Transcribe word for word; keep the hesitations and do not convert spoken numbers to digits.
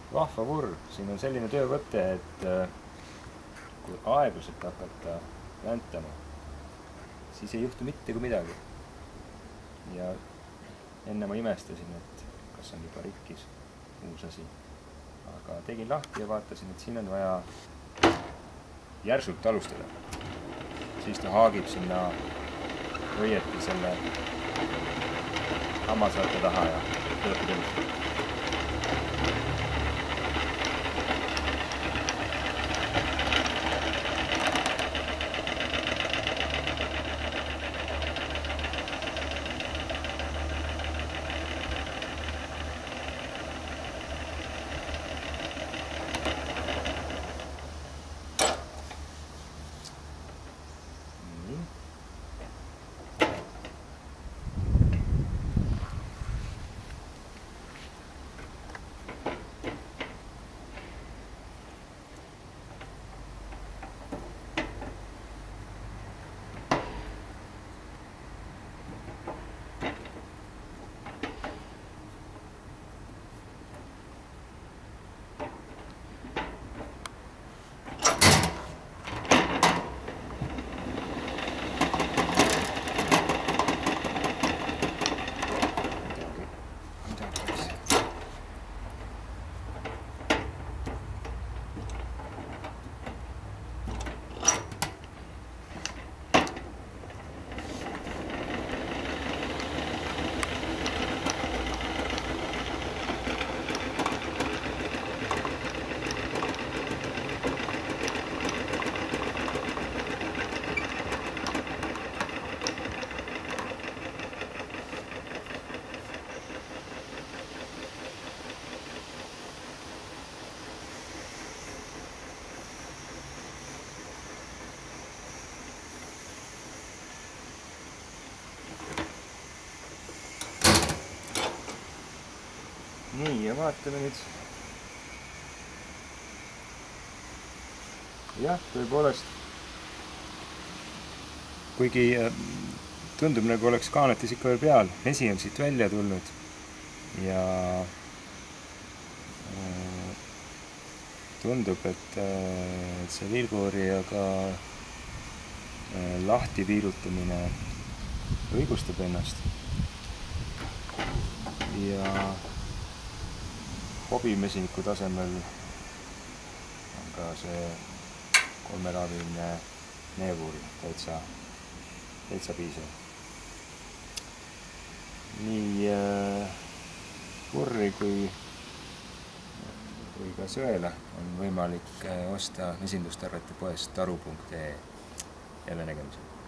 vahva vurr. Siin on selline töövõte, et kui aeglaselt hakata väntama, siis ei juhtu mitte kui midagi. Ja enne ma imestasin, et kas on juba rikkis uus asi. Aga tegin lahti ja vaatasin, et siin on vaja järsult alustada. Siis ta haagib sinna õieti selle hammasratta taha ja töötab ilusti. Nii, ja vaatame nüüd. Jah, tõepoolest. Kuigi tundub, nagu oleks kaanatis ikka veel peal. Vesi on siit välja tulnud. Ja tundub, et see vilguorijaga lahti viirutamine õigustab ennast. Ja hobimesiniku tasemel on ka see kolmeraaviline neevuur täitsa, täitsa piisav. Nii vurri kui, kui ka söela on võimalik osta mesindustarvete poest taru punkt ee. Jälle nägemisel.